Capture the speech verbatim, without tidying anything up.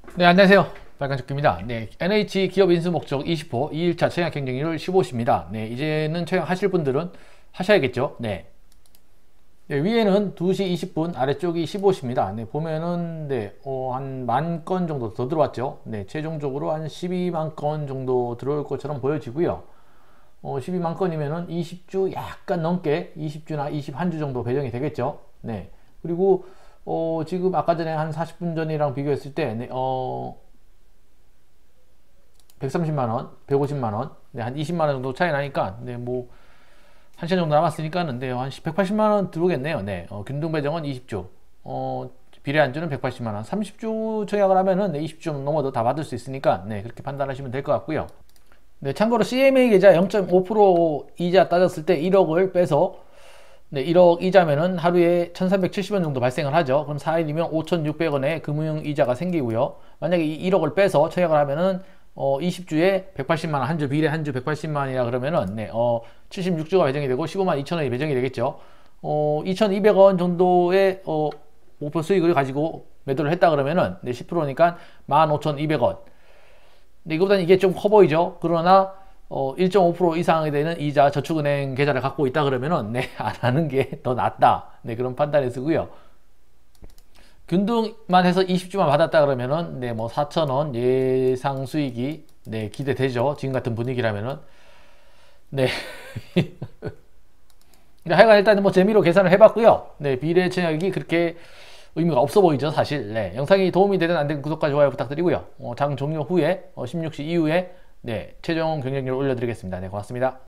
네, 안녕하세요. 빨간조끼입니다. 네, 엔에이치 기업 인수 목적 이십 호 이 일차 청약 경쟁률 십오 시입니다. 네, 이제는 청약하실 분들은 하셔야겠죠. 네. 네, 위에는 두 시 이십 분, 아래쪽이 십오 시입니다. 네, 보면은, 네, 어, 한 만 건 정도 더 들어왔죠. 네, 최종적으로 한 십이만 건 정도 들어올 것처럼 보여지고요. 어, 십이만 건이면은 이십 주 약간 넘게 이십 주나 이십일 주 정도 배정이 되겠죠. 네. 그리고, 어, 지금 아까 전에 한 사십 분 전이랑 비교했을 때, 네, 어, 백삼십만 원, 백오십만 원, 네, 한 이십만 원 정도 차이 나니까, 네, 뭐, 한 시간 정도 남았으니까는, 네, 한 백팔십만 원 들어오겠네요. 네, 어, 균등 배정은 이십 주, 어, 비례 안주는 백팔십만 원, 삼십 주 청약을 하면은, 네, 이십 주 넘어도 다 받을 수 있으니까, 네, 그렇게 판단하시면 될 것 같고요. 네, 참고로 씨엠에이 계좌 영 점 오 퍼센트 이자 따졌을 때 일억을 빼서, 네, 일억 이자면은 하루에 천삼백칠십 원 정도 발생을 하죠. 그럼 사 일이면 오천육백 원의 금융 이자가 생기고요. 만약에 이 일억을 빼서 청약을 하면은 어, 이십 주에 백팔십만 원, 한 주 비례 한 주 백팔십만 원이라 그러면은 네, 어, 칠십육 주가 배정이 되고 십오만 이천 원이 배정이 되겠죠. 어, 이천이백 원 정도의 어, 목표 수익을 가지고 매도를 했다 그러면은 네, 십 퍼센트니까 만 오천이백 원. 네, 이거보다는 이게 좀 커 보이죠. 그러나 어, 일 점 오 퍼센트 이상이 되는 이자 저축은행 계좌를 갖고 있다 그러면은 네, 안 하는 게 더 낫다. 네, 그런 판단이 쓰고요. 균등만 해서 이십 주만 받았다 그러면은 네, 뭐 사천 원 예상 수익이 네, 기대되죠. 지금 같은 분위기라면은 네. 하여간 일단 뭐 재미로 계산을 해봤고요. 네, 비례 청약이 그렇게 의미가 없어 보이죠, 사실. 네, 영상이 도움이 되든 안 되든 구독과 좋아요 부탁드리고요. 어, 장 종료 후에 어, 십육 시 이후에 네, 최종 경쟁률 올려드리겠습니다. 네, 고맙습니다.